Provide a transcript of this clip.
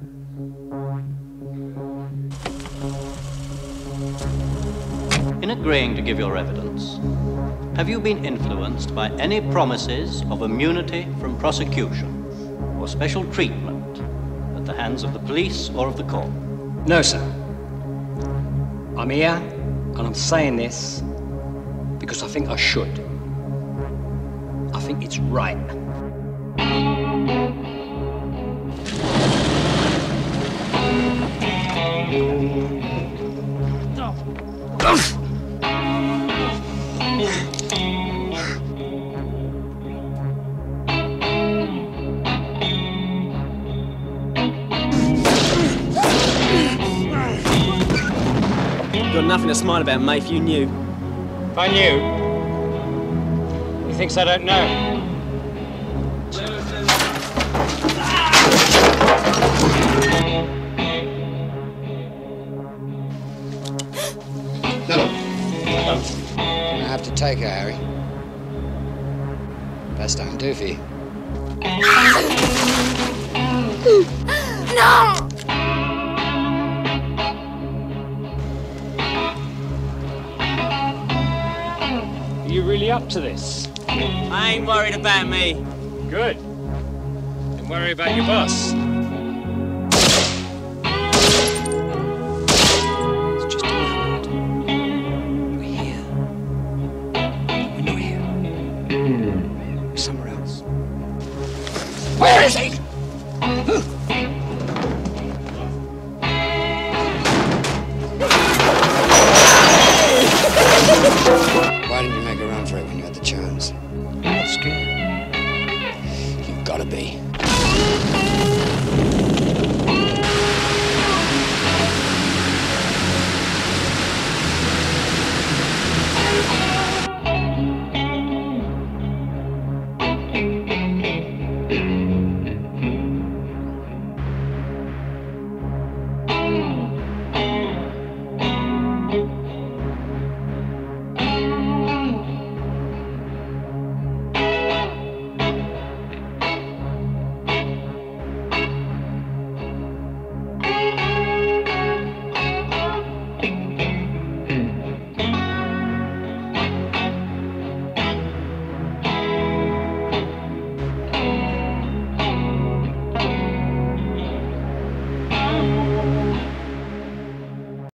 In agreeing to give your evidence, have you been influenced by any promises of immunity from prosecution or special treatment at the hands of the police or of the court? No, sir. I'm here, and I'm saying this because I think I should. I think it's right. Got nothing to smile about, mate, if you knew. If I knew, he thinks I don't know. I have to take her, Harry. Best I can do for you. No! Are you really up to this? I ain't worried about me. Good. Don't worry about your boss.